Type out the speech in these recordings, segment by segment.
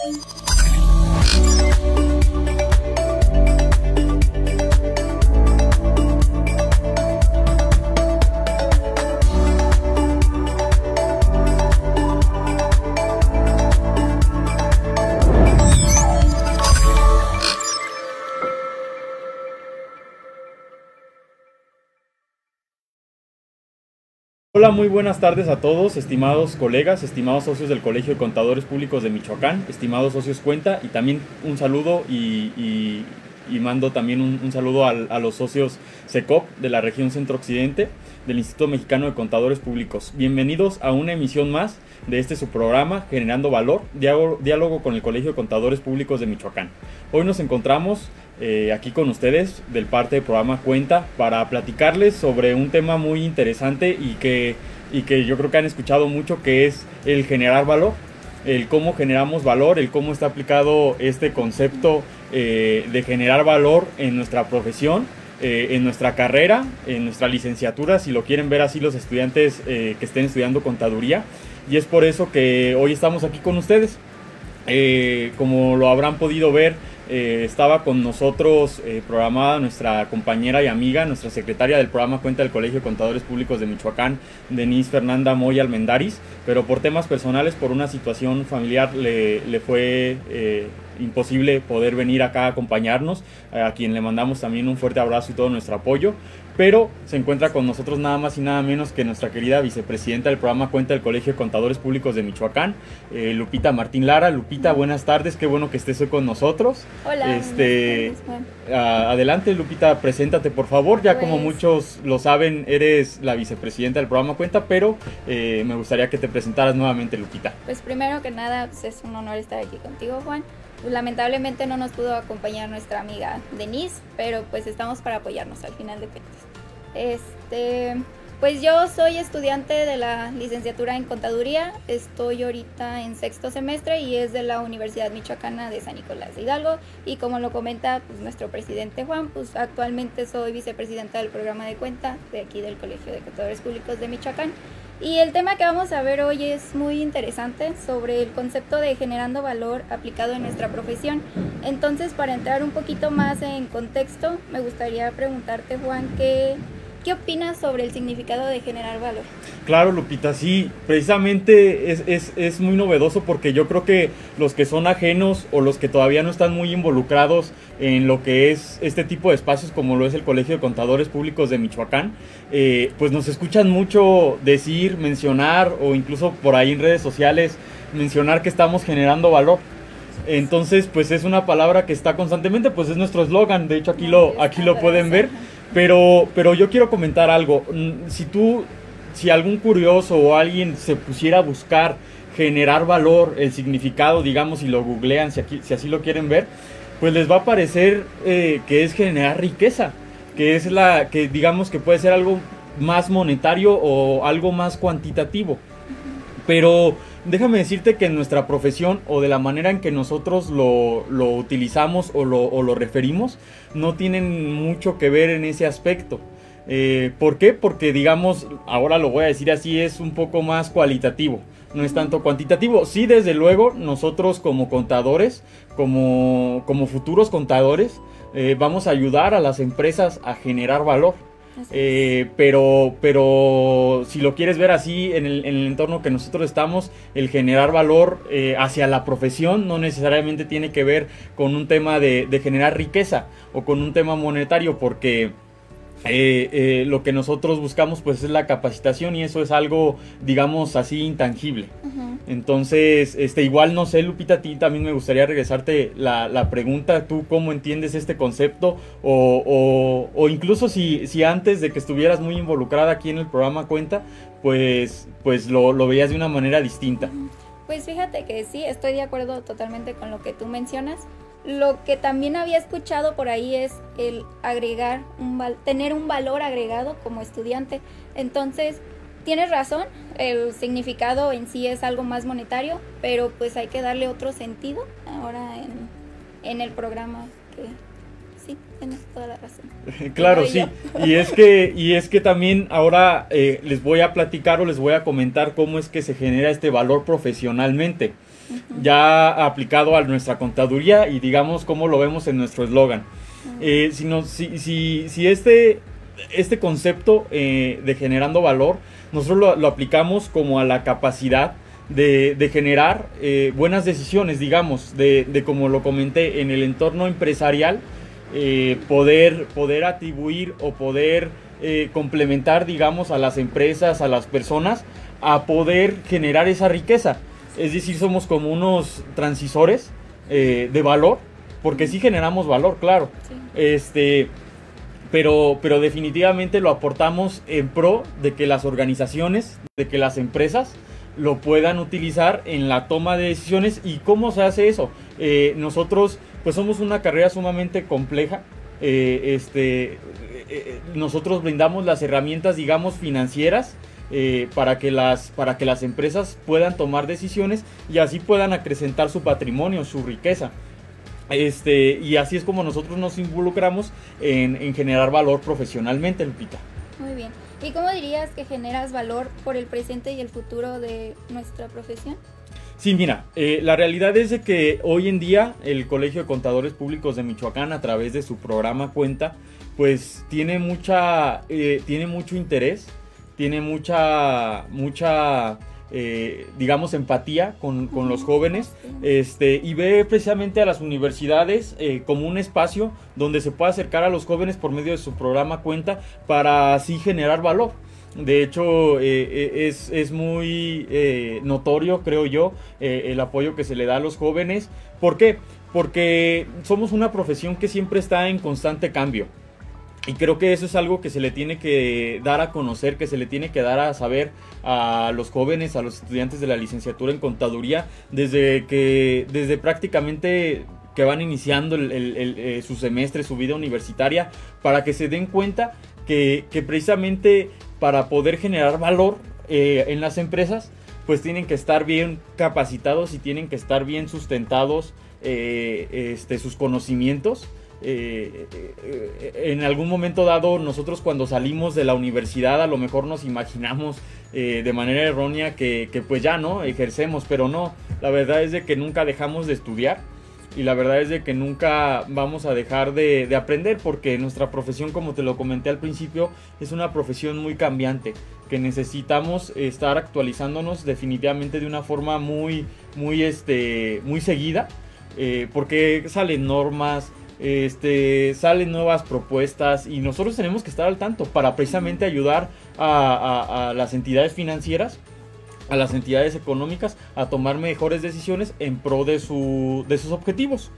Hola, muy buenas tardes a todos, estimados colegas, estimados socios del Colegio de Contadores Públicos de Michoacán, estimados socios Cuenta, y también un saludo y mando también un saludo a los socios SECOP de la región Centro-Occidente del Instituto Mexicano de Contadores Públicos. Bienvenidos a una emisión más de su programa Generando Valor, diálogo con el Colegio de Contadores Públicos de Michoacán. Hoy nos encontramos aquí con ustedes del parte del programa Cuenta para platicarles sobre un tema muy interesante y que yo creo que han escuchado mucho, que es el generar valor, el cómo generamos valor, el cómo está aplicado este concepto de generar valor en nuestra profesión, en nuestra carrera, en nuestra licenciatura, si lo quieren ver así los estudiantes que estén estudiando contaduría, y es por eso que hoy estamos aquí con ustedes. Como lo habrán podido ver, estaba con nosotros programada nuestra compañera y amiga, nuestra secretaria del programa Cuenta del Colegio de Contadores Públicos de Michoacán, Denise Fernanda Moya Almendariz, pero por temas personales, por una situación familiar, le fue imposible poder venir acá a acompañarnos, a quien le mandamos también un fuerte abrazo y todo nuestro apoyo. Pero se encuentra con nosotros nada más y nada menos que nuestra querida vicepresidenta del programa Cuenta del Colegio de Contadores Públicos de Michoacán, Lupita Martín Lara. Lupita, buenas tardes, qué bueno que estés hoy con nosotros. Hola. Buenas tardes, Juan. Adelante, Lupita, preséntate por favor. Ya como muchos lo saben, eres la vicepresidenta del programa Cuenta, pero me gustaría que te presentaras nuevamente, Lupita. Pues primero que nada, pues es un honor estar aquí contigo, Juan. Pues lamentablemente no nos pudo acompañar nuestra amiga Denise, pero pues estamos para apoyarnos al final de cuentas. Pues yo soy estudiante de la licenciatura en Contaduría, estoy ahorita en 6º semestre y es de la Universidad Michoacana de San Nicolás de Hidalgo, y como lo comenta pues nuestro presidente Juan, pues actualmente soy vicepresidenta del programa de Cuenta de aquí del Colegio de Contadores Públicos de Michoacán. Y el tema que vamos a ver hoy es muy interesante, sobre el concepto de generando valor aplicado en nuestra profesión. Entonces, para entrar un poquito más en contexto, me gustaría preguntarte, Juan, ¿qué opinas sobre el significado de generar valor? Claro, Lupita, sí, precisamente es muy novedoso, porque yo creo que los que son ajenos o los que todavía no están muy involucrados en lo que es este tipo de espacios como lo es el Colegio de Contadores Públicos de Michoacán, pues nos escuchan mucho decir, mencionar, o incluso por ahí en redes sociales mencionar que estamos generando valor. Entonces, pues es una palabra que está constantemente, pues es nuestro eslogan, de hecho aquí lo pueden ver. Pero yo quiero comentar algo. Si algún curioso o alguien se pusiera a buscar generar valor, el significado, digamos, si lo googlean, si así lo quieren ver, pues les va a parecer que es generar riqueza, que es que digamos que puede ser algo más monetario o algo más cuantitativo. Pero déjame decirte que en nuestra profesión, o de la manera en que nosotros lo utilizamos o lo referimos, no tienen mucho que ver en ese aspecto. ¿Por qué? Porque, digamos, ahora lo voy a decir así, es un poco más cualitativo, no es tanto cuantitativo. Sí, desde luego, nosotros como contadores, como futuros contadores, vamos a ayudar a las empresas a generar valor. Pero si lo quieres ver así, en el entorno que nosotros estamos, el generar valor hacia la profesión no necesariamente tiene que ver con un tema de generar riqueza o con un tema monetario, porque lo que nosotros buscamos pues es la capacitación, y eso es algo, digamos así, intangible. Entonces, igual no sé, Lupita, a ti también me gustaría regresarte la pregunta. ¿Tú cómo entiendes este concepto? O incluso si antes de que estuvieras muy involucrada aquí en el programa Cuenta, pues lo veías de una manera distinta. Pues fíjate que sí, estoy de acuerdo totalmente con lo que tú mencionas. Lo que también había escuchado por ahí es el agregar tener un valor agregado como estudiante. Entonces, tienes razón, el significado en sí es algo más monetario, pero pues hay que darle otro sentido ahora en el programa, que sí, tienes toda la razón. Claro, sí, y es que también ahora les voy a platicar o les voy a comentar cómo es que se genera este valor profesionalmente. ya aplicado a nuestra contaduría y digamos cómo lo vemos en nuestro eslogan. Si este concepto de generando valor, nosotros lo aplicamos como a la capacidad de generar buenas decisiones, digamos, de como lo comenté, en el entorno empresarial, poder atribuir o poder complementar, digamos, a las empresas, a las personas, a poder generar esa riqueza. Es decir, somos como unos transmisores de valor, porque sí generamos valor, claro. Sí. Pero definitivamente lo aportamos en pro de que las organizaciones, de que las empresas lo puedan utilizar en la toma de decisiones. ¿Y cómo se hace eso? Nosotros pues somos una carrera sumamente compleja. Nosotros brindamos las herramientas, digamos, financieras para que las empresas puedan tomar decisiones y así puedan acrecentar su patrimonio, su riqueza. Y así es como nosotros nos involucramos en generar valor profesionalmente, Lupita. Muy bien. ¿Y cómo dirías que generas valor por el presente y el futuro de nuestra profesión? Sí, mira, la realidad es de que hoy en día el Colegio de Contadores Públicos de Michoacán, a través de su programa Cuenta, pues tiene mucho interés, tiene mucha digamos, empatía con los jóvenes, y ve precisamente a las universidades como un espacio donde se puede acercar a los jóvenes por medio de su programa Cuenta para así generar valor. De hecho, es muy notorio, creo yo, el apoyo que se le da a los jóvenes. ¿Por qué? Porque somos una profesión que siempre está en constante cambio. Y creo que eso es algo que se le tiene que dar a conocer, que se le tiene que dar a saber a los jóvenes, a los estudiantes de la licenciatura en contaduría, desde prácticamente que van iniciando su semestre, su vida universitaria, para que se den cuenta que precisamente para poder generar valor en las empresas, pues tienen que estar bien capacitados y tienen que estar bien sustentados sus conocimientos. En algún momento dado, nosotros cuando salimos de la universidad a lo mejor nos imaginamos de manera errónea que pues ya no ejercemos, pero no, la verdad es de que nunca dejamos de estudiar y la verdad es de que nunca vamos a dejar de aprender, porque nuestra profesión, como te lo comenté al principio, es una profesión muy cambiante, que necesitamos estar actualizándonos definitivamente de una forma muy seguida, porque salen normas, salen nuevas propuestas y nosotros tenemos que estar al tanto para precisamente ayudar a las entidades financieras, a las entidades económicas a tomar mejores decisiones en pro de sus objetivos.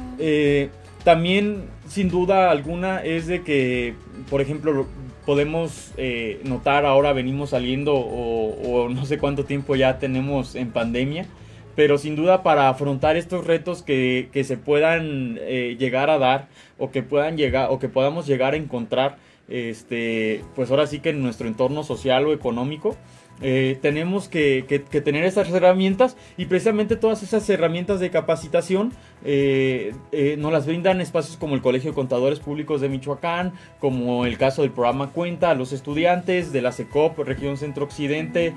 También, sin duda alguna, es de que, por ejemplo, podemos notar, ahora venimos saliendo o no sé cuánto tiempo ya tenemos en pandemia, pero sin duda para afrontar estos retos que se puedan llegar a dar o que podamos llegar a encontrar, pues ahora sí que en nuestro entorno social o económico, tenemos que tener esas herramientas, y precisamente todas esas herramientas de capacitación nos las brindan espacios como el Colegio de Contadores Públicos de Michoacán, como el caso del programa Cuenta a los estudiantes de la SECOP Región Centro Occidente.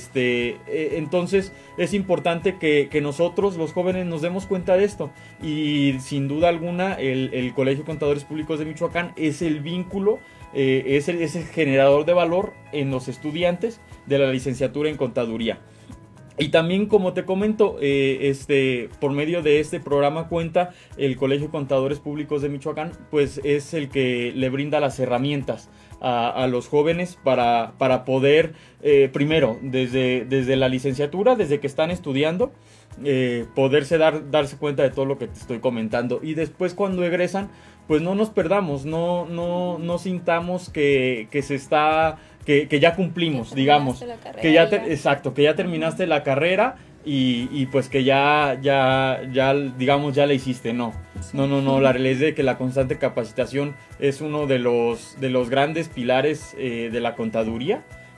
Entonces es importante que nosotros los jóvenes nos demos cuenta de esto, y sin duda alguna el Colegio de Contadores Públicos de Michoacán es el vínculo, es el generador de valor en los estudiantes de la licenciatura en contaduría. Y también, como te comento, por medio de este programa Cuenta, el Colegio de Contadores Públicos de Michoacán pues es el que le brinda las herramientas a los jóvenes para poder, primero, desde la licenciatura, desde que están estudiando, darse cuenta de todo lo que te estoy comentando, y después cuando egresan pues no nos perdamos, no sintamos que ya cumplimos, digamos, que ya terminaste la carrera y pues que ya digamos ya la hiciste. No, la realidad es de que la constante capacitación es uno de los grandes pilares de la contaduría,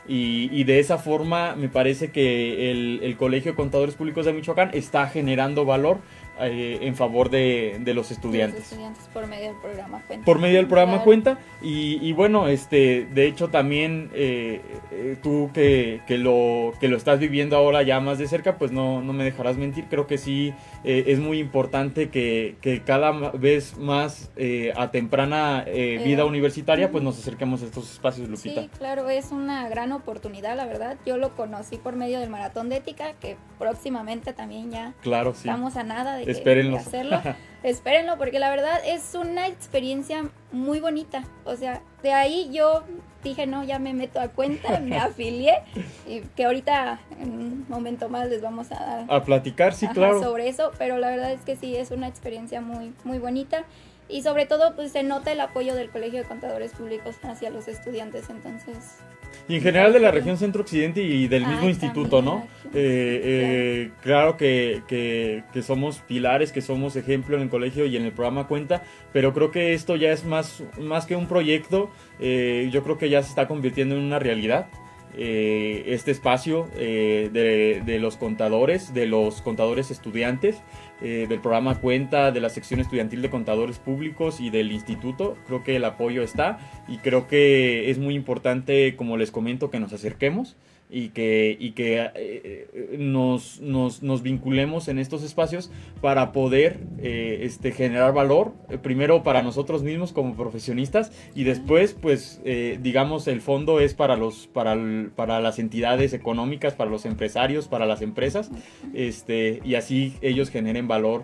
y de esa forma me parece que el Colegio de Contadores Públicos de Michoacán está generando valor en favor de los estudiantes. Los estudiantes por medio del programa Cuenta. Por medio del programa Claro. Cuenta. Y bueno, de hecho también tú que lo estás viviendo ahora ya más de cerca, pues no me dejarás mentir. Creo que sí es muy importante que cada vez más a temprana vida universitaria, pues nos acerquemos a estos espacios, Lupita. Sí, claro, es una gran oportunidad, la verdad. Yo lo conocí por medio del Maratón de Ética, que próximamente también ya Claro, sí. estamos a nada de Espérenlo. hacerlo. Espérenlo, porque la verdad es una experiencia muy bonita. O sea, de ahí yo dije, no, ya me meto a Cuenta, me afilié, y que ahorita en un momento más les vamos a dar A platicar, sí, claro. sobre eso, pero la verdad es que sí, es una experiencia muy, muy bonita. Y sobre todo, pues se nota el apoyo del Colegio de Contadores Públicos hacia los estudiantes, entonces... Y en general de la región centro-occidente y del mismo Ay, instituto, ¿no? Claro que somos pilares, que somos ejemplo en el colegio y en el programa Cuenta, pero creo que esto ya es más que un proyecto, yo creo que ya se está convirtiendo en una realidad. Este espacio de los contadores estudiantes, del programa Cuenta, de la sección estudiantil de contadores públicos y del instituto, creo que el apoyo está y creo que es muy importante, como les comento, que nos acerquemos y que nos vinculemos en estos espacios para poder generar valor, primero para nosotros mismos como profesionistas y después pues digamos el fondo es para las entidades económicas, para los empresarios, para las empresas, y así ellos generen valor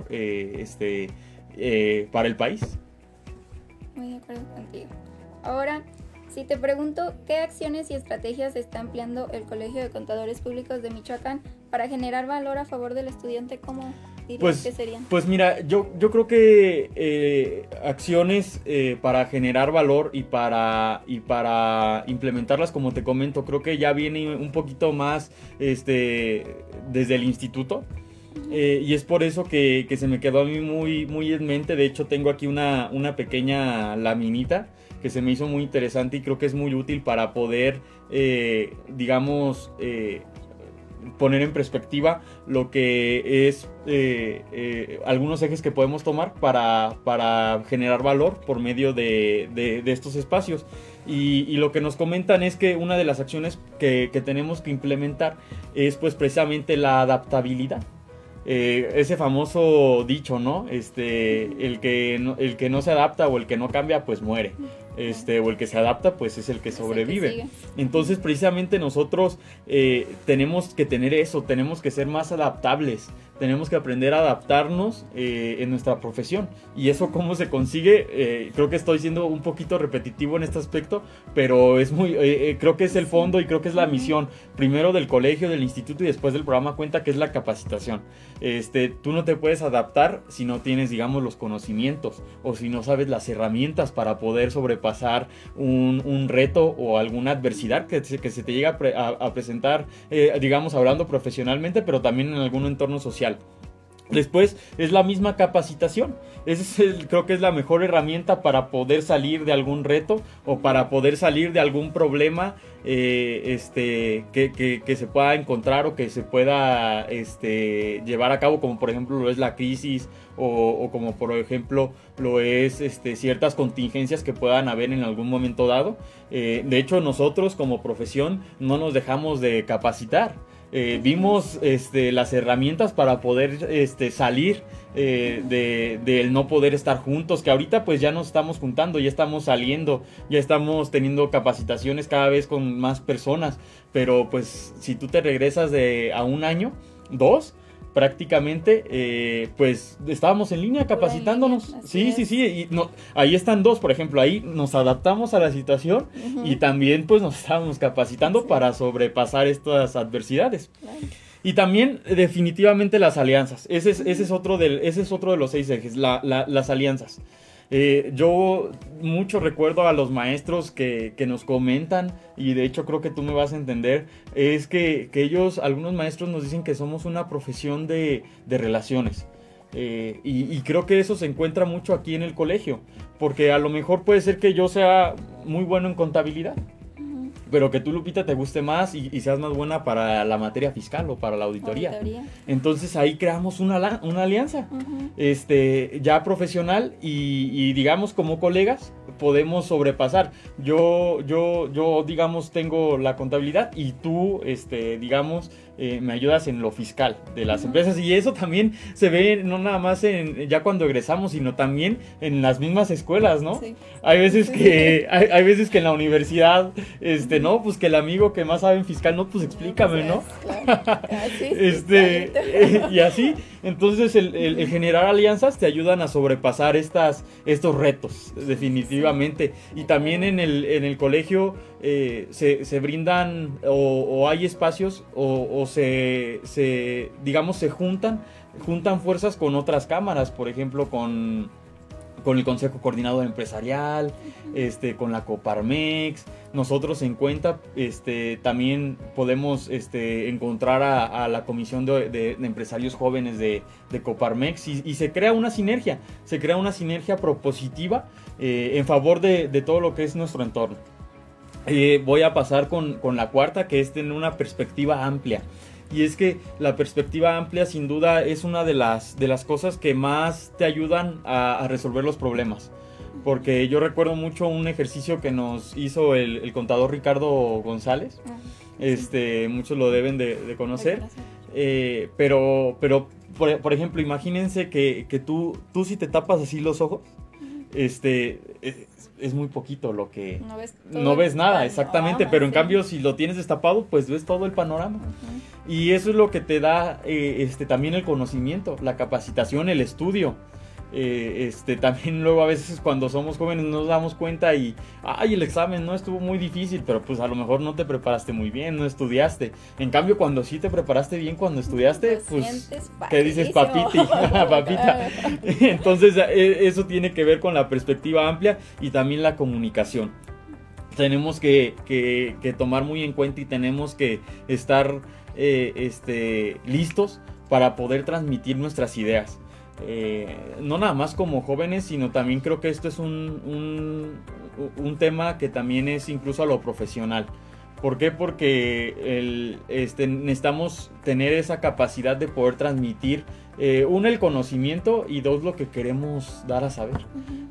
para el país. Muy de acuerdo contigo. Ahora, si te pregunto, ¿qué acciones y estrategias está empleando el Colegio de Contadores Públicos de Michoacán para generar valor a favor del estudiante? ¿Cómo dirías que serían? Pues mira, yo creo que acciones para generar valor y para implementarlas, como te comento, creo que ya viene un poquito más desde el instituto. Y es por eso que se me quedó a mí muy, muy en mente. De hecho tengo aquí una pequeña laminita que se me hizo muy interesante y creo que es muy útil para poder, poner en perspectiva lo que es algunos ejes que podemos tomar para generar valor por medio de estos espacios. Y lo que nos comentan es que una de las acciones que tenemos que implementar es pues precisamente la adaptabilidad. Ese famoso dicho, ¿no? El que no se adapta o el que no cambia pues muere. O el que se adapta pues es el que sobrevive. Entonces precisamente nosotros tenemos que tener eso, tenemos que ser más adaptables, tenemos que aprender a adaptarnos en nuestra profesión. Y eso cómo se consigue, creo que estoy siendo un poquito repetitivo en este aspecto, pero es muy, creo que es el fondo y creo que es la misión, primero del colegio, del instituto y después del programa Cuenta, que es la capacitación. Tú no te puedes adaptar si no tienes, digamos, los conocimientos o si no sabes las herramientas para poder sobrepasar un reto o alguna adversidad que se te llega a presentar, digamos, hablando profesionalmente, pero también en algún entorno social. Después es la misma capacitación. Creo que es la mejor herramienta para poder salir de algún reto o para poder salir de algún problema que se pueda encontrar o que se pueda llevar a cabo, como por ejemplo lo es la crisis o como por ejemplo lo es ciertas contingencias que puedan haber en algún momento dado. De hecho, nosotros como profesión no nos dejamos de capacitar. Vimos las herramientas para poder salir del no poder estar juntos, que ahorita pues ya nos estamos juntando, ya estamos saliendo, ya estamos teniendo capacitaciones cada vez con más personas, pero pues si tú te regresas a un año, 2, prácticamente pues estábamos en línea capacitándonos. Sí, y ahí están 2, por ejemplo, ahí nos adaptamos a la situación y también pues nos estábamos capacitando para sobrepasar estas adversidades. Claro. Y también definitivamente las alianzas, ese es otro de los 6 ejes, las alianzas. Yo mucho recuerdo a los maestros que nos comentan, y de hecho creo que tú me vas a entender, es que algunos maestros nos dicen que somos una profesión de relaciones. Y creo que eso se encuentra mucho aquí en el colegio, porque a lo mejor puede ser que yo sea muy bueno en contabilidad, pero que tú, Lupita, te guste más y seas más buena para la materia fiscal o para la auditoría. Entonces ahí creamos una alianza, ya profesional y digamos como colegas podemos sobrepasar. Yo digamos tengo la contabilidad y tú digamos me ayudas en lo fiscal de las empresas, y eso también se ve no nada más ya cuando egresamos, sino también en las mismas escuelas, ¿no? Sí. Hay veces que hay veces que en la universidad no, pues que el amigo que más sabe en fiscal, no, pues explícame, ¿no? Claro. Y así, entonces el generar alianzas te ayudan a sobrepasar estos retos, definitivamente. Y también en el colegio se brindan o hay espacios o digamos se juntan fuerzas con otras cámaras, por ejemplo con el Consejo Coordinador Empresarial, con la Coparmex. Nosotros en Cuenta también podemos encontrar a la Comisión de Empresarios Jóvenes de Coparmex y se crea una sinergia, propositiva en favor de todo lo que es nuestro entorno. Voy a pasar con la cuarta, que es tener una perspectiva amplia. Y es que la perspectiva amplia sin duda es una de las cosas que más te ayudan a resolver los problemas. Porque yo recuerdo mucho un ejercicio que nos hizo el contador Ricardo González. Muchos lo deben de conocer. Pero por ejemplo, imagínense que tú si te tapas así los ojos, es muy poquito lo que... No ves nada, exactamente, pero en cambio si lo tienes destapado, pues ves todo el panorama. Y eso es lo que te da también el conocimiento, la capacitación, el estudio. También luego a veces cuando somos jóvenes nos damos cuenta y el examen no estuvo muy difícil, pero pues a lo mejor no te preparaste muy bien, no estudiaste. En cambio cuando sí te preparaste bien, cuando estudiaste, pues ¿qué dices, papiti? Papita. Entonces eso tiene que ver con la perspectiva amplia y también la comunicación. Tenemos que tomar muy en cuenta y tenemos que estar listos para poder transmitir nuestras ideas. No nada más como jóvenes, sino también creo que esto es un tema que también es incluso a lo profesional. ¿Por qué? Porque necesitamos tener esa capacidad de poder transmitir, uno, el conocimiento, y dos, lo que queremos dar a saber.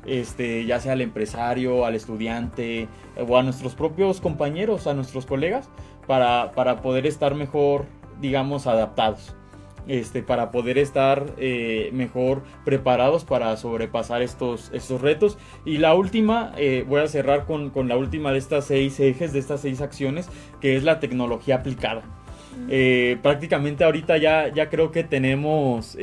Ya sea al empresario, al estudiante o a nuestros propios compañeros, a nuestros colegas, para poder estar mejor, digamos, adaptados. Para poder estar mejor preparados para sobrepasar estos retos. Y la última, voy a cerrar con la última de estas 6 ejes, de estas 6 acciones, que es la tecnología aplicada. Prácticamente ahorita ya creo que tenemos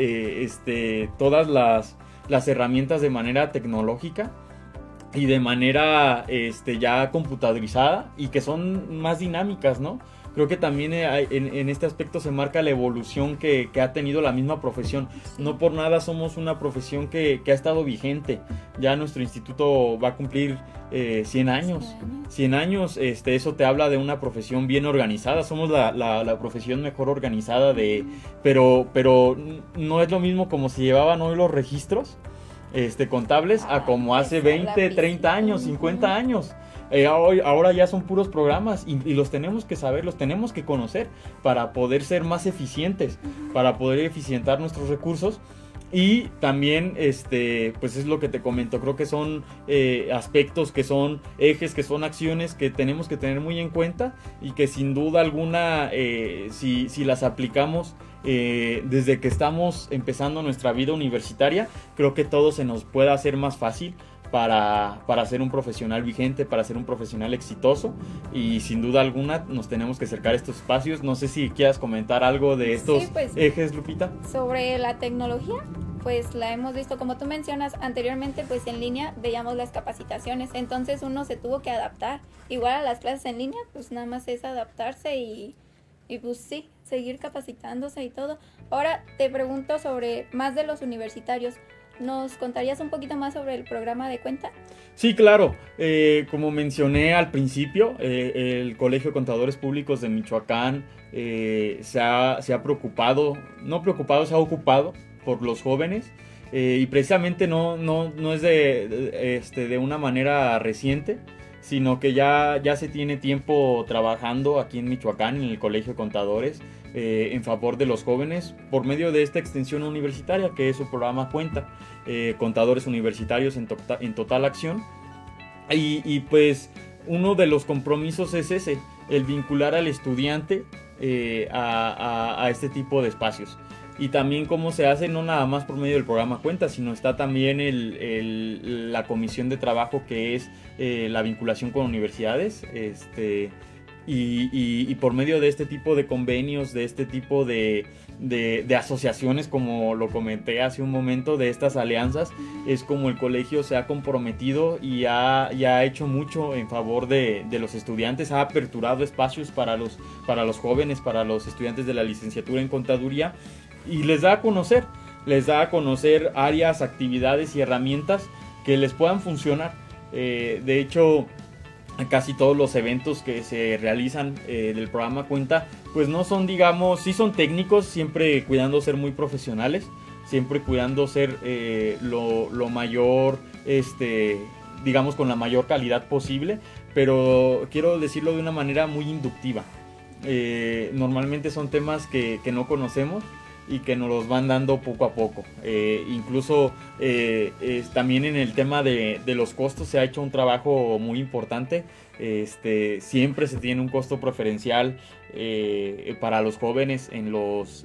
todas las herramientas de manera tecnológica y de manera ya computadorizada, y que son más dinámicas, ¿no? Creo que también en este aspecto se marca la evolución que ha tenido la misma profesión. No por nada somos una profesión que ha estado vigente. Ya nuestro instituto va a cumplir 100 años. 100 años, eso te habla de una profesión bien organizada. Somos la profesión mejor organizada pero no es lo mismo como se llevaban hoy los registros contables a como hace 20, 30 años, 50 años. Ahora ya son puros programas y los tenemos que saber, los tenemos que conocer para poder ser más eficientes, para poder eficientar nuestros recursos. Y también, pues es lo que te comento, creo que son aspectos, que son ejes, que son acciones que tenemos que tener muy en cuenta, y que sin duda alguna, si las aplicamos desde que estamos empezando nuestra vida universitaria, creo que todo se nos puede hacer más fácil para ser un profesional vigente, para ser un profesional exitoso. Y sin duda alguna nos tenemos que acercar a estos espacios. No sé si quieras comentar algo de estos ejes, Lupita. Sobre la tecnología, pues la hemos visto, como tú mencionas anteriormente, pues en línea veíamos las capacitaciones, entonces uno se tuvo que adaptar. Igual a las clases en línea, pues nada más es adaptarse y pues sí, seguir capacitándose y todo. Ahora te pregunto sobre más de los universitarios. ¿Nos contarías un poquito más sobre el programa de Cuenta? Sí, claro. Como mencioné al principio, el Colegio de Contadores Públicos de Michoacán se ha preocupado, no preocupado, se ha ocupado por los jóvenes, y precisamente no es de una manera reciente. sino que ya se tiene tiempo trabajando aquí en Michoacán, en el Colegio de Contadores, en favor de los jóvenes por medio de esta extensión universitaria que es su programa Cuenta, Contadores Universitarios en Total Acción. Y pues uno de los compromisos es ese, el vincular al estudiante a este tipo de espacios. Y también cómo se hace, no nada más por medio del programa Cuenta, sino está también la comisión de trabajo que es la vinculación con universidades, y por medio de este tipo de convenios, de este tipo de asociaciones, como lo comenté hace un momento, de estas alianzas, es como el colegio se ha comprometido y ha hecho mucho en favor de los estudiantes, ha aperturado espacios para los jóvenes, para los estudiantes de la licenciatura en contaduría, y les da a conocer áreas, actividades y herramientas que les puedan funcionar. De hecho, casi todos los eventos que se realizan del programa Cuenta, pues no son, digamos, sí son técnicos, siempre cuidando ser muy profesionales, siempre cuidando ser lo mayor, digamos, con la mayor calidad posible, pero quiero decirlo de una manera muy inductiva. Normalmente son temas que no conocemos y que nos los van dando poco a poco. Incluso también en el tema de los costos se ha hecho un trabajo muy importante. Siempre se tiene un costo preferencial para los jóvenes en los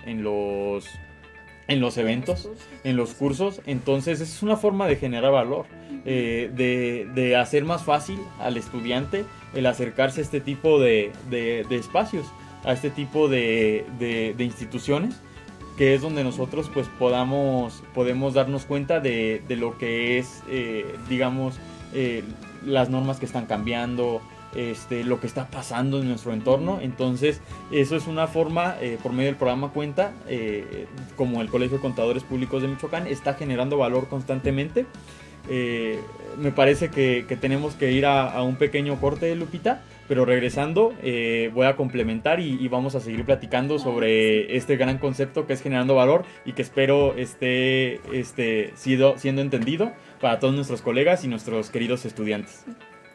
eventos, en los cursos. Entonces es una forma de generar valor, de hacer más fácil al estudiante el acercarse a este tipo de espacios, a este tipo de instituciones, que es donde nosotros pues podemos darnos cuenta de lo que es, digamos, las normas que están cambiando, lo que está pasando en nuestro entorno. Entonces eso es una forma, por medio del programa Cuenta, como el Colegio de Contadores Públicos de Michoacán está generando valor constantemente. Me parece que tenemos que ir a un pequeño corte, Lupita, pero regresando voy a complementar y vamos a seguir platicando sobre este gran concepto que es generando valor, y que espero esté siendo entendido para todos nuestros colegas y nuestros queridos estudiantes.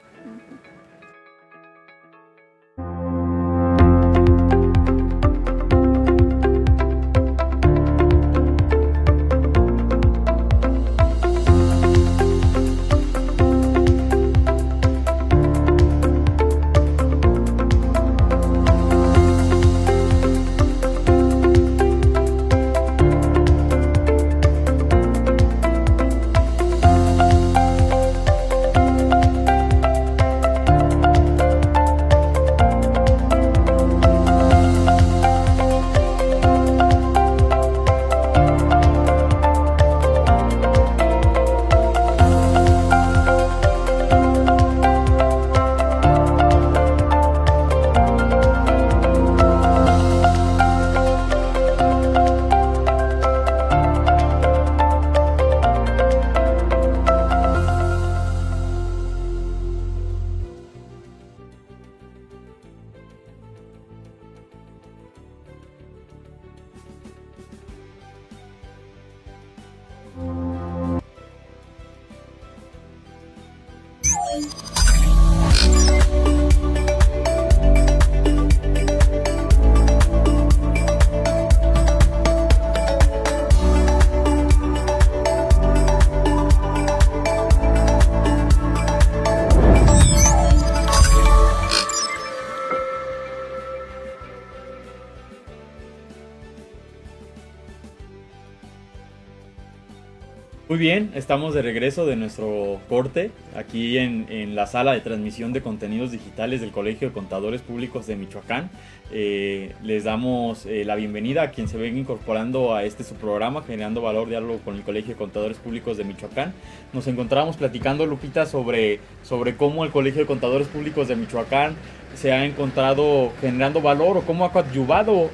Muy bien, estamos de regreso de nuestro corte aquí en la sala de transmisión de contenidos digitales del Colegio de Contadores Públicos de Michoacán. Les damos la bienvenida a quien se venga incorporando a su programa, Generando Valor, Diálogo con el Colegio de Contadores Públicos de Michoacán. Nos encontramos platicando, Lupita, sobre cómo el Colegio de Contadores Públicos de Michoacán se ha encontrado generando valor, o cómo ha coadyuvado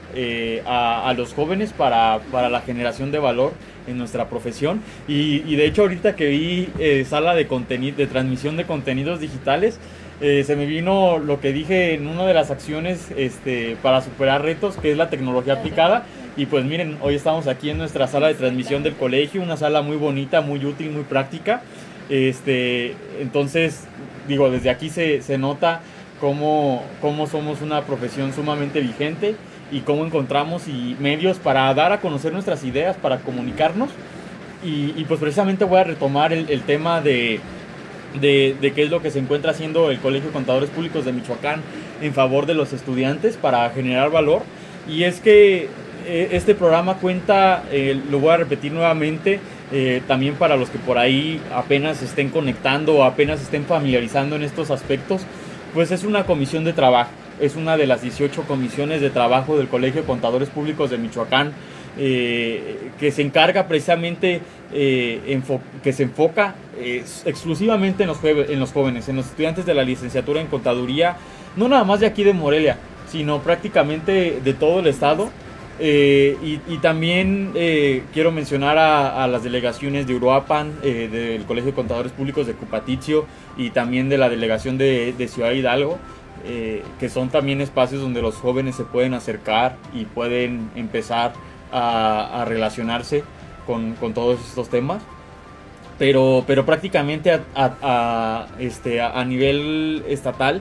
a los jóvenes para la generación de valor en nuestra profesión. Y de hecho, ahorita que vi sala de transmisión de contenidos digitales, se me vino lo que dije en una de las acciones para superar retos, que es la tecnología aplicada. Y pues miren, hoy estamos aquí en nuestra sala de transmisión del colegio, una sala muy bonita, muy útil, muy práctica. Entonces digo, desde aquí se nota cómo somos una profesión sumamente vigente y cómo encontramos medios para dar a conocer nuestras ideas, para comunicarnos. Y pues precisamente voy a retomar el tema de qué es lo que se encuentra haciendo el Colegio de Contadores Públicos de Michoacán en favor de los estudiantes para generar valor. Y es que este programa cuenta, lo voy a repetir nuevamente, también para los que por ahí apenas se estén conectando o apenas se estén familiarizando en estos aspectos, pues es una comisión de trabajo, es una de las 18 comisiones de trabajo del Colegio de Contadores Públicos de Michoacán, que se encarga precisamente, que se enfoca exclusivamente en los jóvenes, en los estudiantes de la licenciatura en Contaduría, no nada más de aquí de Morelia, sino prácticamente de todo el estado. Y también quiero mencionar a las delegaciones de Uruapan, del Colegio de Contadores Públicos de Cupatizio y también de la delegación de Ciudad Hidalgo, que son también espacios donde los jóvenes se pueden acercar y pueden empezar a relacionarse con todos estos temas. Pero prácticamente a nivel estatal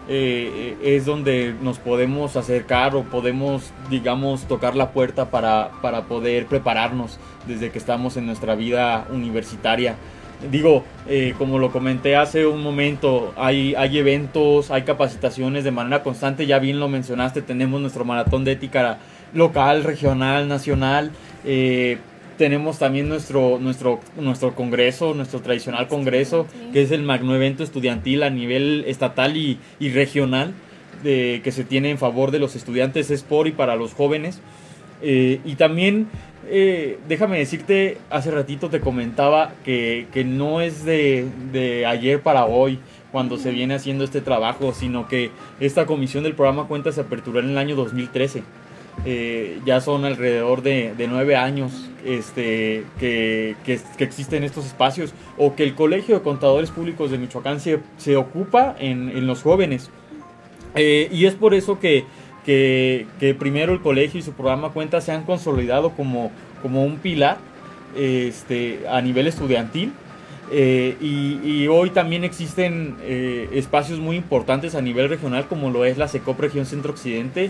es donde nos podemos acercar o podemos, digamos, tocar la puerta para poder prepararnos desde que estamos en nuestra vida universitaria. Digo, como lo comenté hace un momento, hay eventos, hay capacitaciones de manera constante, ya bien lo mencionaste, tenemos nuestro maratón de ética local, regional, nacional, tenemos también nuestro congreso, nuestro tradicional congreso, que es el magno evento estudiantil a nivel estatal y regional, que se tiene en favor de los estudiantes, es por y para los jóvenes. Y también, déjame decirte, hace ratito te comentaba que no es de ayer para hoy cuando se viene haciendo este trabajo, sino que esta comisión del programa Cuenta se aperturó en el año 2013. Ya son alrededor de 9 años que existen estos espacios, o que el Colegio de Contadores Públicos de Michoacán se ocupa en los jóvenes. Y es por eso que primero el colegio y su programa Cuenta se han consolidado como un pilar a nivel estudiantil. Y hoy también existen espacios muy importantes a nivel regional, como lo es la SECOP Región Centro Occidente.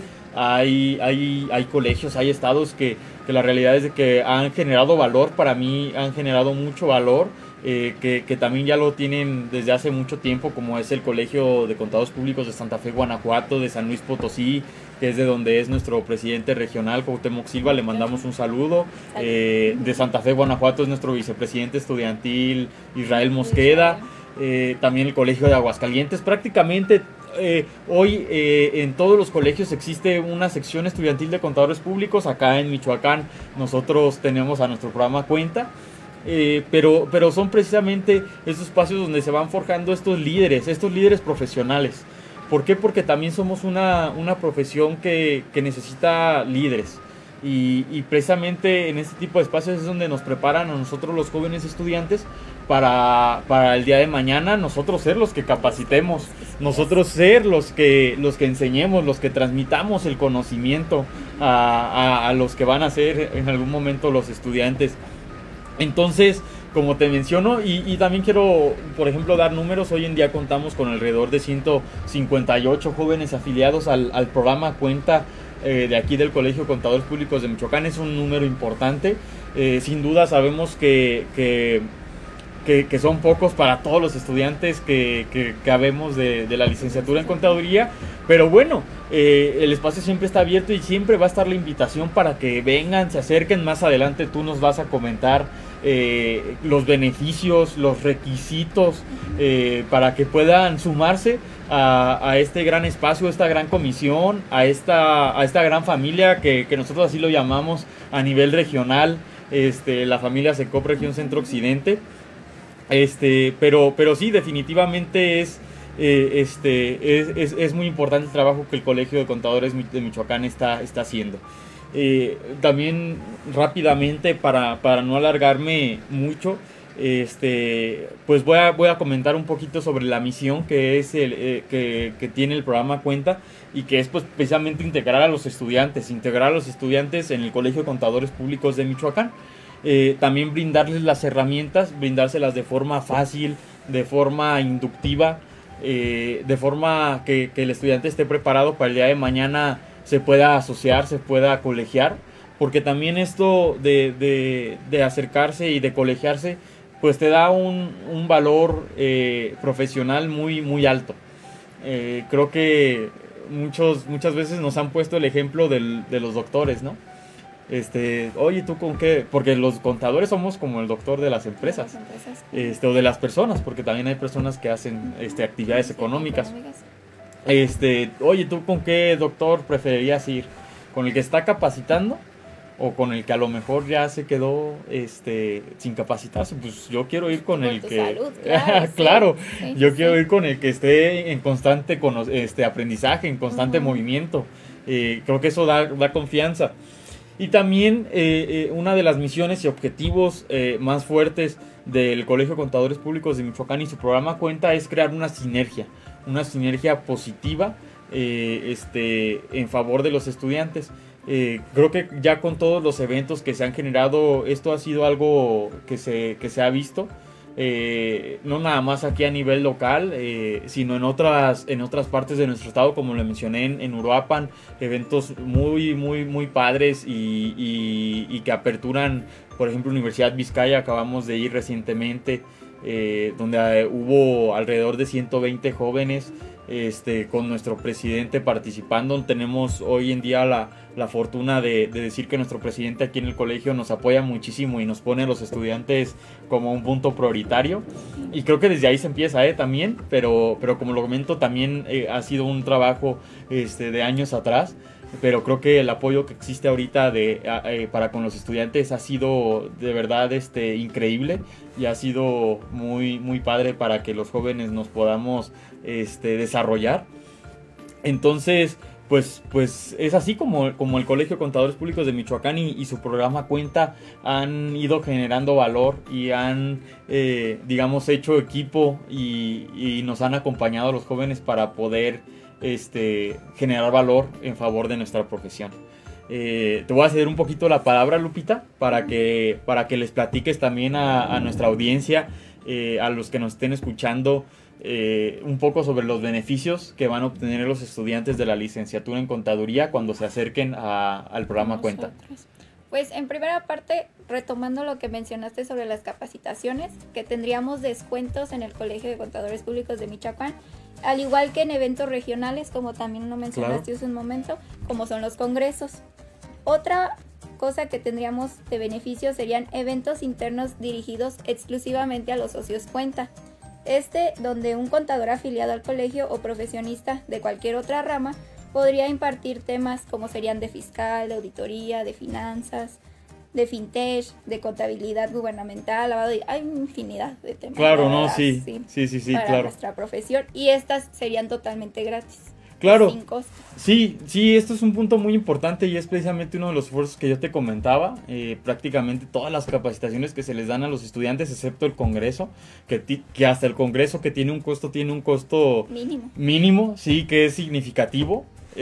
Hay colegios, hay estados que la realidad es de que han generado valor, para mí han generado mucho valor, que también ya lo tienen desde hace mucho tiempo, como es el Colegio de Contadores Públicos de Santa Fe, Guanajuato, de San Luis Potosí, que es de donde es nuestro presidente regional, Cuauhtémoc Silva, le mandamos un saludo. De Santa Fe, Guanajuato, es nuestro vicepresidente estudiantil, Israel Mosqueda. También el Colegio de Aguascalientes. Prácticamente hoy en todos los colegios existe una sección estudiantil de contadores públicos. Acá en Michoacán nosotros tenemos a nuestro programa Cuenta. Pero son precisamente estos espacios donde se van forjando estos líderes profesionales. ¿Por qué? Porque también somos una profesión que necesita líderes. Y precisamente en este tipo de espacios es donde nos preparan a nosotros los jóvenes estudiantes para el día de mañana nosotros ser los que capacitemos, nosotros ser los que enseñemos, los que transmitamos el conocimiento a los que van a ser en algún momento los estudiantes. Entonces, como te menciono, y también quiero, por ejemplo, dar números. Hoy en día contamos con alrededor de 158 jóvenes afiliados al programa Cuenta de aquí del Colegio de Contadores Públicos de Michoacán. Es un número importante. Sin duda sabemos que son pocos para todos los estudiantes que habemos de la licenciatura en Contaduría. Pero bueno, el espacio siempre está abierto y siempre va a estar la invitación para que vengan, se acerquen. Más adelante tú nos vas a comentar los beneficios, los requisitos para que puedan sumarse a este gran espacio, a esta gran comisión, a esta gran familia que nosotros así lo llamamos a nivel regional, la familia SECOP Región Centro Occidente. Pero sí, definitivamente es muy importante el trabajo que el Colegio de Contadores de Michoacán está haciendo. También rápidamente, para no alargarme mucho, pues voy a comentar un poquito sobre la misión que es que tiene el programa Cuenta, y que es pues precisamente integrar a los estudiantes en el Colegio de Contadores Públicos de Michoacán. También brindarles las herramientas, brindárselas de forma fácil, de forma inductiva, de forma que el estudiante esté preparado para el día de mañana, se pueda asociar, se pueda colegiar, porque también esto de acercarse y de colegiarse, pues te da un valor profesional muy, muy alto. Creo que muchas veces nos han puesto el ejemplo de los doctores, ¿no? Oye, ¿tú con qué? Porque los contadores somos como el doctor de las empresas, o de las personas, porque también hay personas que hacen actividades económicas. Oye, ¿tú con qué doctor preferirías ir? ¿Con el que está capacitando o con el que a lo mejor ya se quedó sin capacitarse? Pues yo quiero ir con el que salud, claro, claro, sí, yo quiero ir con el que esté en constante aprendizaje, en constante movimiento. Creo que eso da confianza. Y también una de las misiones y objetivos más fuertes del Colegio de Contadores Públicos de Michoacán y su programa Cuenta es crear una sinergia positiva en favor de los estudiantes. Creo que ya con todos los eventos que se han generado, esto ha sido algo que se ha visto. No nada más aquí a nivel local, sino en otras partes de nuestro estado, como lo mencioné en Uruapan, eventos muy, muy, muy padres y que aperturan, por ejemplo, Universidad Vizcaya, acabamos de ir recientemente, donde hubo alrededor de 120 jóvenes con nuestro presidente participando. Tenemos hoy en día la fortuna de decir que nuestro presidente aquí en el colegio nos apoya muchísimo y nos pone a los estudiantes como un punto prioritario, y creo que desde ahí se empieza también, pero como lo comento, también ha sido un trabajo de años atrás, pero creo que el apoyo que existe ahorita para con los estudiantes ha sido de verdad increíble, y ha sido muy, muy padre para que los jóvenes nos podamos desarrollar. Entonces, pues es así como el Colegio de Contadores Públicos de Michoacán y su programa Cuenta han ido generando valor y han, digamos, hecho equipo y nos han acompañado a los jóvenes para poder generar valor en favor de nuestra profesión. Te voy a ceder un poquito la palabra, Lupita, para que les platiques también a nuestra audiencia, a los que nos estén escuchando, un poco sobre los beneficios que van a obtener los estudiantes de la licenciatura en Contaduría cuando se acerquen al programa Cuenta. Pues en primera parte, retomando lo que mencionaste sobre las capacitaciones, que tendríamos descuentos en el Colegio de Contadores Públicos de Michoacán, al igual que en eventos regionales, como también lo mencionaste hace un momento, como son los congresos. Otra cosa que tendríamos de beneficio serían eventos internos dirigidos exclusivamente a los socios Cuenta. Donde un contador afiliado al colegio o profesionista de cualquier otra rama podría impartir temas como serían de fiscal, de auditoría, de finanzas, de fintech, de contabilidad gubernamental, lavado hay infinidad de temas. Claro, ¿no? Sí, para claro. Nuestra profesión, y estas serían totalmente gratis. Claro, sin costo. Sí, esto es un punto muy importante y es precisamente uno de los esfuerzos que yo te comentaba. Prácticamente todas las capacitaciones que se les dan a los estudiantes, excepto el congreso, que hasta el congreso que tiene un costo mínimo, sí, que es significativo.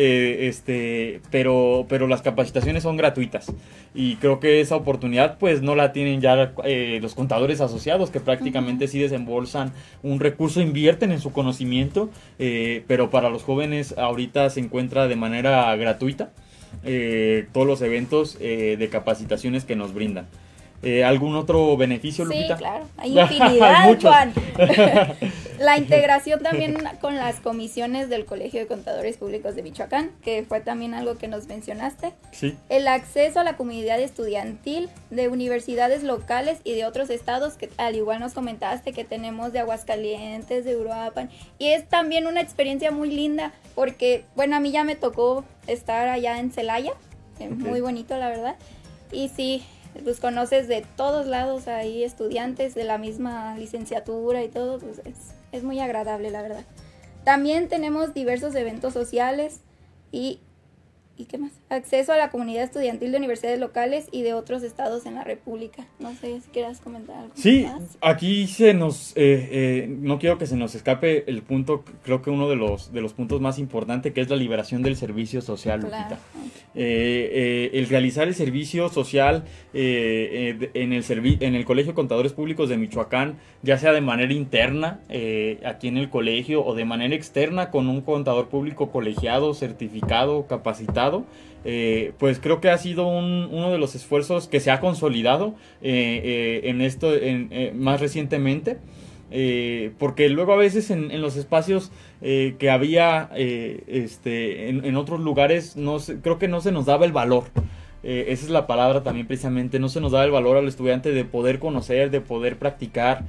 Pero las capacitaciones son gratuitas, y creo que esa oportunidad pues no la tienen ya los contadores asociados, que prácticamente sí desembolsan un recurso, invierten en su conocimiento, pero para los jóvenes ahorita se encuentra de manera gratuita todos los eventos de capacitaciones que nos brindan. ¿Algún otro beneficio, Lupita? Sí, claro, hay infinidad, Juan. La integración también con las comisiones del Colegio de Contadores Públicos de Michoacán, que fue también algo que nos mencionaste. Sí. El acceso a la comunidad estudiantil de universidades locales y de otros estados, que al igual nos comentaste que tenemos de Aguascalientes, de Uruapan, y es también una experiencia muy linda, porque, bueno, a mí ya me tocó estar allá en Celaya, muy bonito la verdad, y sí, pues conoces de todos lados ahí estudiantes de la misma licenciatura y todo, pues es muy agradable la verdad. También tenemos diversos eventos sociales y ¿Y qué más? Acceso a la comunidad estudiantil de universidades locales y de otros estados en la República. No sé si quieras comentar algo Sí, más. aquí no quiero que se nos escape el punto, creo que uno de los puntos más importantes, que es la liberación del servicio social, Lupita. Claro. El realizar el servicio social en el Colegio de Contadores Públicos de Michoacán, ya sea de manera interna aquí en el colegio o de manera externa con un contador público colegiado, certificado, capacitado, pues creo que ha sido uno de los esfuerzos que se ha consolidado en esto más recientemente. Porque luego a veces en los espacios que había en otros lugares creo que no se nos daba el valor. Esa es la palabra también, precisamente, no se nos daba el valor al estudiante de poder conocer, de poder practicar,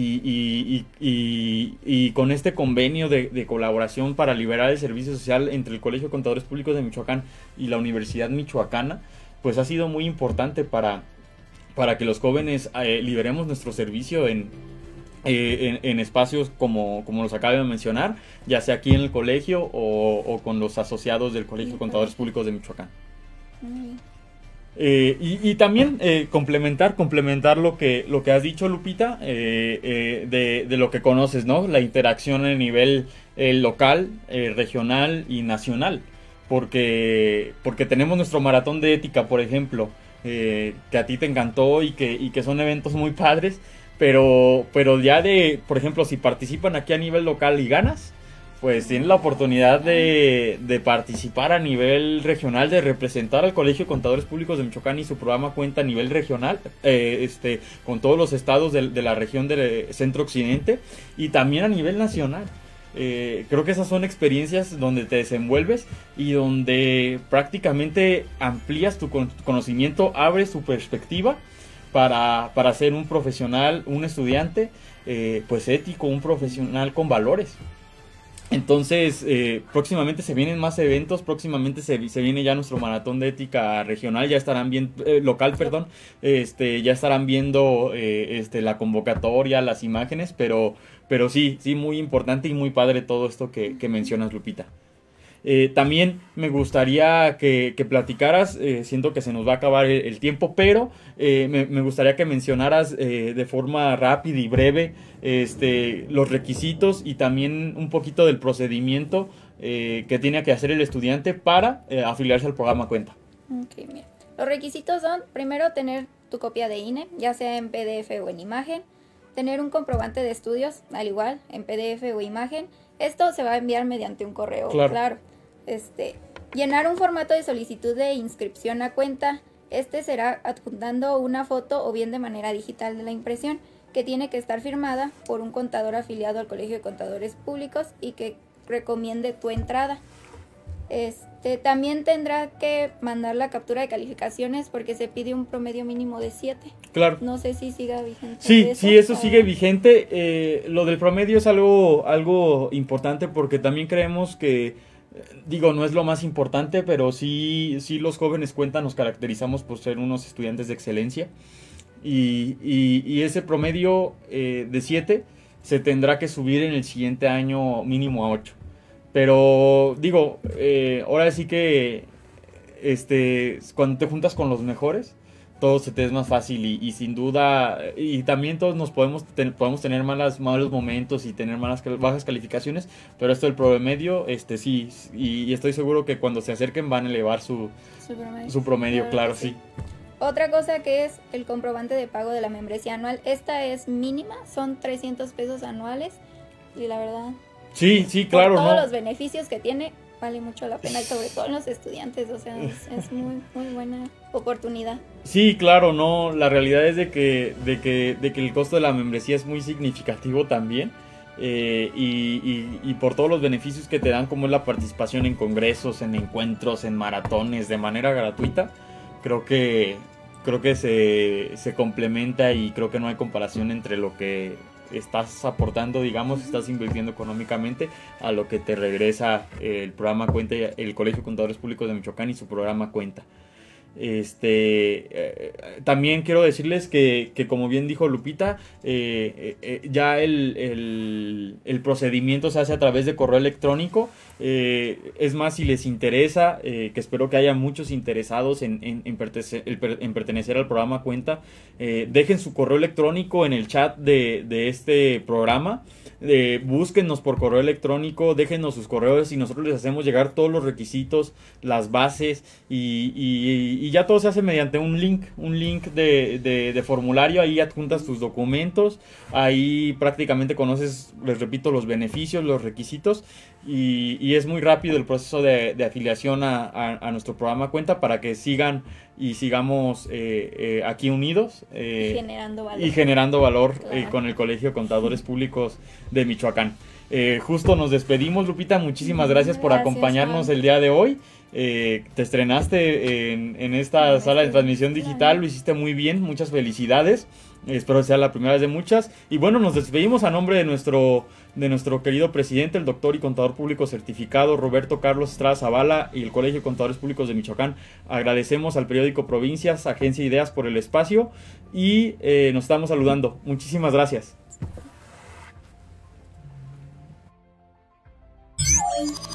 y con este convenio de colaboración para liberar el servicio social entre el Colegio de Contadores Públicos de Michoacán y la Universidad Michoacana, pues ha sido muy importante para que los jóvenes liberemos nuestro servicio en espacios como los acabo de mencionar, ya sea aquí en el colegio o con los asociados del Colegio de Contadores Públicos de Michoacán. Y también complementar lo que has dicho, Lupita, de lo que conoces, ¿no? La interacción a nivel local, regional y nacional. Porque tenemos nuestro maratón de ética, por ejemplo, que a ti te encantó y que son eventos muy padres. Pero ya por ejemplo, si participan aquí a nivel local y ganas, pues tienen la oportunidad de participar a nivel regional, de representar al Colegio de Contadores Públicos de Michoacán y su programa cuenta a nivel regional, con todos los estados de la región del Centro Occidente, y también a nivel nacional. Creo que esas son experiencias donde te desenvuelves y donde prácticamente amplías tu conocimiento, abres tu perspectiva para ser un profesional, un estudiante pues ético, un profesional con valores. Entonces, próximamente se vienen más eventos, próximamente se viene ya nuestro maratón de ética regional, ya estarán viendo, local, perdón, ya estarán viendo la convocatoria, las imágenes, pero sí, muy importante y muy padre todo esto que mencionas, Lupita. También me gustaría que platicaras, siento que se nos va a acabar el tiempo, pero me gustaría que mencionaras de forma rápida y breve los requisitos y también un poquito del procedimiento que tiene que hacer el estudiante para afiliarse al programa Cuenta. Ok, mira. Los requisitos son, primero, tener tu copia de INE, ya sea en PDF o en imagen, tener un comprobante de estudios, al igual, en PDF o imagen. Esto se va a enviar mediante un correo, claro. Llenar un formato de solicitud de inscripción a cuenta. Será adjuntando una foto o bien de manera digital de la impresión, que tiene que estar firmada por un contador afiliado al Colegio de Contadores Públicos y que recomiende tu entrada. También tendrá que mandar la captura de calificaciones porque se pide un promedio mínimo de 7. Claro. No sé si siga vigente. Sí, eso sigue vigente. Lo del promedio es algo importante porque también creemos que, no es lo más importante, pero sí los jóvenes Cuenta nos caracterizamos por ser unos estudiantes de excelencia. Y ese promedio de 7 se tendrá que subir en el siguiente año mínimo a 8. Pero ahora sí que cuando te juntas con los mejores, todo se te es más fácil y sin duda, y también todos nos podemos tener malos momentos y tener bajas calificaciones, pero esto del promedio, sí, y estoy seguro que cuando se acerquen van a elevar su promedio, claro, sí. Otra cosa que es el comprobante de pago de la membresía anual. Esta es mínima, son 300 pesos anuales y la verdad... Sí, claro, por todos los beneficios que tiene, vale mucho la pena, y sobre todo en los estudiantes, o sea, es muy, muy buena oportunidad. Sí, claro, no, la realidad es de que el costo de la membresía es muy significativo también, y por todos los beneficios que te dan, como es la participación en congresos, en encuentros, en maratones, de manera gratuita, creo que se complementa y creo que no hay comparación entre lo que estás aportando, estás invirtiendo económicamente a lo que te regresa el programa Cuenta, el Colegio de Contadores Públicos de Michoacán y su programa Cuenta. También quiero decirles que como bien dijo Lupita, ya el procedimiento se hace a través de correo electrónico Es más, si les interesa, que espero que haya muchos interesados en pertenecer al programa Cuenta, dejen su correo electrónico en el chat de este programa. Búsquennos por correo electrónico, déjenos sus correos y nosotros les hacemos llegar todos los requisitos, las bases y ya todo se hace mediante un link de formulario. Ahí adjuntas tus documentos, ahí prácticamente conoces, les repito, los beneficios, los requisitos y es muy rápido el proceso de afiliación a nuestro programa Cuenta para que sigan y sigamos aquí unidos y generando valor claro. con el Colegio de Contadores Públicos de Michoacán. Justo nos despedimos, Lupita, muchísimas gracias por acompañarnos el día de hoy. Te estrenaste en esta sala de transmisión digital, lo hiciste muy bien, muchas felicidades. Espero que sea la primera vez de muchas. Y bueno, nos despedimos a nombre de nuestro querido presidente, el doctor y contador público certificado Roberto Carlos Estrada Zavala y el Colegio de Contadores Públicos de Michoacán. Agradecemos al periódico Provincias, Agencia Ideas por el espacio y nos estamos saludando. Muchísimas gracias.